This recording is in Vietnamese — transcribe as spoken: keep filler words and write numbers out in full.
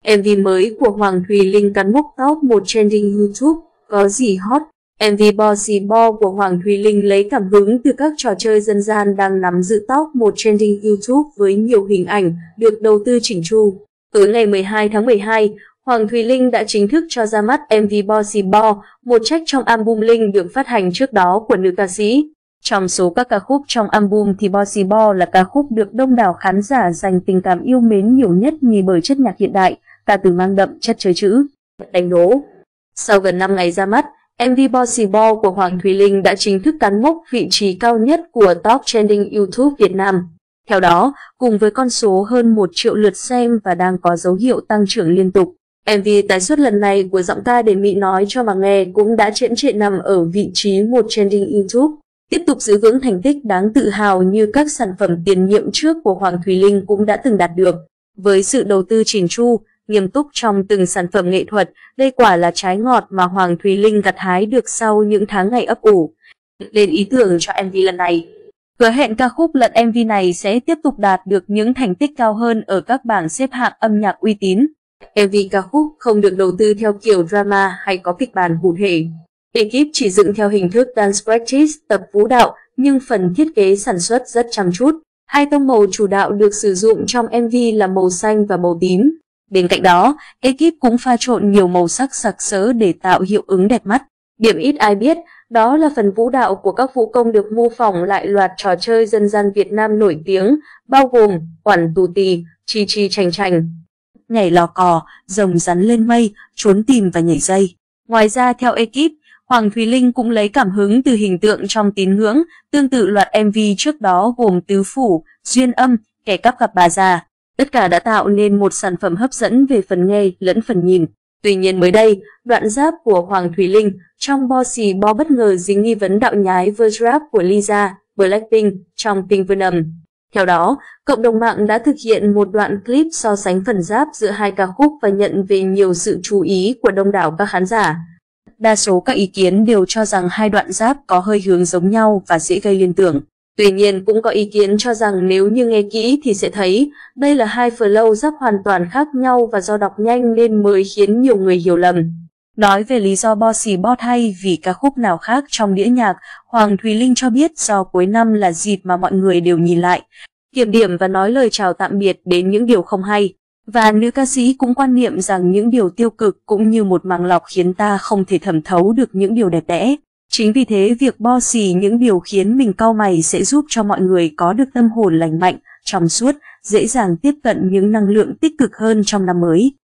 em vê mới của Hoàng Thùy Linh cán mốc top một trending YouTube, có gì hot? em vê Bossy Bo của Hoàng Thùy Linh lấy cảm hứng từ các trò chơi dân gian đang nắm giữ top một trending YouTube với nhiều hình ảnh được đầu tư chỉnh chu. Tối ngày mười hai tháng mười hai, Hoàng Thùy Linh đã chính thức cho ra mắt em vê Bossy Bo, một track trong album Linh được phát hành trước đó của nữ ca sĩ. Trong số các ca khúc trong album thì Bossy Bo là ca khúc được đông đảo khán giả dành tình cảm yêu mến nhiều nhất nhì bởi chất nhạc hiện đại, ca từ mang đậm chất chơi chữ, đánh đố. Sau gần năm ngày ra mắt, em vê Bossy Bo của Hoàng Thùy Linh đã chính thức cán mốc vị trí cao nhất của Top Trending YouTube Việt Nam. Theo đó, cùng với con số hơn một triệu lượt xem và đang có dấu hiệu tăng trưởng liên tục, em vê tái xuất lần này của giọng ca để Mị nói cho mà nghe cũng đã chễm chệ nằm ở vị trí một Trending YouTube, tiếp tục giữ vững thành tích đáng tự hào như các sản phẩm tiền nhiệm trước của Hoàng Thùy Linh cũng đã từng đạt được. Với sự đầu tư chỉn chu, nghiêm túc trong từng sản phẩm nghệ thuật, đây quả là trái ngọt mà Hoàng Thùy Linh gặt hái được sau những tháng ngày ấp ủ. Lên ý tưởng cho em vê lần này, hứa hẹn ca khúc lẫn em vê này sẽ tiếp tục đạt được những thành tích cao hơn ở các bảng xếp hạng âm nhạc uy tín. em vê ca khúc không được đầu tư theo kiểu drama hay có kịch bản cụ thể. Ekip chỉ dựng theo hình thức dance practice, tập vũ đạo, nhưng phần thiết kế sản xuất rất chăm chút. Hai tông màu chủ đạo được sử dụng trong em vê là màu xanh và màu tím. Bên cạnh đó, ekip cũng pha trộn nhiều màu sắc sặc sỡ để tạo hiệu ứng đẹp mắt. Điểm ít ai biết, đó là phần vũ đạo của các vũ công được mô phỏng lại loạt trò chơi dân gian Việt Nam nổi tiếng, bao gồm Quản Tù Tì, Chi Chi Chành Chành, nhảy lò cò, rồng rắn lên mây, trốn tìm và nhảy dây. Ngoài ra, theo ekip, Hoàng Thùy Linh cũng lấy cảm hứng từ hình tượng trong tín ngưỡng, tương tự loạt em vê trước đó gồm Tứ Phủ, Duyên Âm, Kẻ Cắp Gặp Bà Già. Tất cả đã tạo nên một sản phẩm hấp dẫn về phần nghe lẫn phần nhìn. Tuy nhiên mới đây, đoạn rap của Hoàng Thùy Linh trong Bossy Bo bất ngờ dính nghi vấn đạo nhái verse rap của Lisa, Blackpink trong Pink Venom. Theo đó, cộng đồng mạng đã thực hiện một đoạn clip so sánh phần rap giữa hai ca khúc và nhận về nhiều sự chú ý của đông đảo các khán giả. Đa số các ý kiến đều cho rằng hai đoạn rap có hơi hướng giống nhau và dễ gây liên tưởng. Tuy nhiên cũng có ý kiến cho rằng nếu như nghe kỹ thì sẽ thấy đây là hai flow rap hoàn toàn khác nhau và do đọc nhanh nên mới khiến nhiều người hiểu lầm. Nói về lý do Bossy Bo hay vì ca khúc nào khác trong đĩa nhạc, Hoàng Thùy Linh cho biết do cuối năm là dịp mà mọi người đều nhìn lại, kiểm điểm và nói lời chào tạm biệt đến những điều không hay. Và nữ ca sĩ cũng quan niệm rằng những điều tiêu cực cũng như một màng lọc khiến ta không thể thẩm thấu được những điều đẹp đẽ. Chính vì thế việc Bossy những điều khiến mình cau mày sẽ giúp cho mọi người có được tâm hồn lành mạnh, trong suốt, dễ dàng tiếp cận những năng lượng tích cực hơn trong năm mới.